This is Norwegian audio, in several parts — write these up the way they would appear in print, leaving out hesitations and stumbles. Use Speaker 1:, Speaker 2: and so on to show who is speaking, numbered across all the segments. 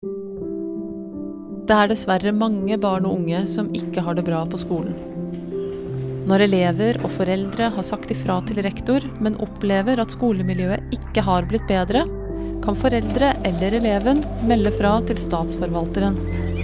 Speaker 1: Det er dessverre mange barn og unge som ikke har det bra på skolen. Når elever og foreldre har sagt ifra til rektor, men opplever at skolemiljøet ikke har blitt bedre, kan foreldre eller eleven melde fra til statsforvalteren.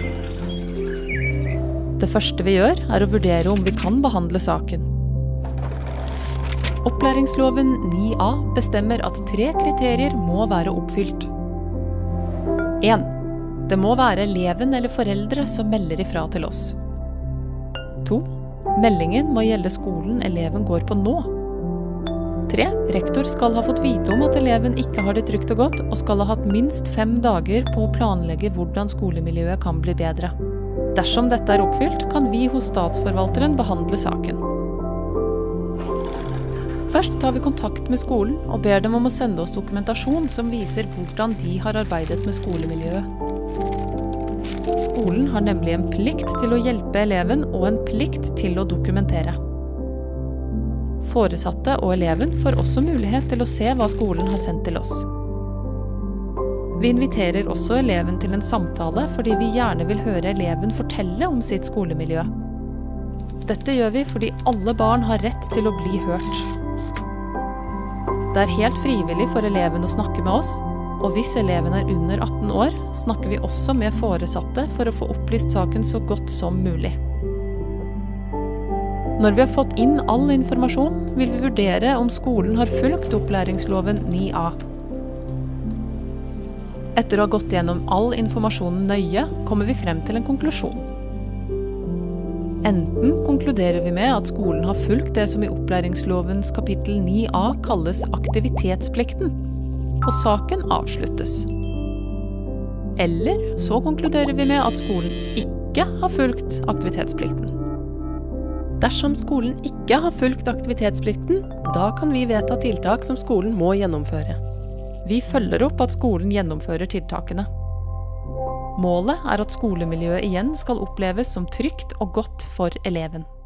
Speaker 1: Det første vi gjør er å vurdere om vi kan behandle saken. Opplæringsloven 9a bestemmer at 3 kriterier må være oppfylt. 1. Det må være eleven eller foreldre som melder ifra til oss. 2. Meldingen må gjelde skolen eleven går på nå. 3. Rektor skal ha fått vite om at eleven ikke har det trygt og godt, og skal ha hatt minst 5 dager på å planlegge hvordan skolemiljøet kan bli bedre. Dersom dette er oppfylt, kan vi hos statsforvalteren behandle saken. Først tar vi kontakt med skolen og ber dem om å sende oss dokumentasjon som viser hvordan de har arbeidet med skolemiljøet. Skolen har nemlig en plikt til å hjelpe eleven og en plikt til å dokumentere. Foresatte og eleven får også mulighet til å se hva skolen har sendt til oss. Vi inviterer også eleven til en samtale fordi vi gjerne vil høre eleven fortelle om sitt skolemiljø. Dette gjør vi fordi alle barn har rett til å bli hørt. Det er helt frivillig for eleven å snakke med oss, og hvis eleven er under 18 år, snakker vi også med foresatte for å få opplyst saken så godt som mulig. Når vi har fått inn all informasjon, vil vi vurdere om skolen har fulgt opplæringsloven 9a. Etter å ha gått gjennom all informasjonen nøye, kommer vi frem til en konklusjon. Enten konkluderer vi med at skolen har fulgt det som i opplæringslovens kapittel 9a kalles aktivitetsplikten, og saken avsluttes. Eller så konkluderer vi med at skolen ikke har fulgt aktivitetsplikten. Dersom skolen ikke har fulgt aktivitetsplikten, da kan vi vedta tiltak som skolen må gjennomføre. Vi følger opp at skolen gjennomfører tiltakene. Målet er at skolemiljøet igjen skal oppleves som trygt og godt for eleven.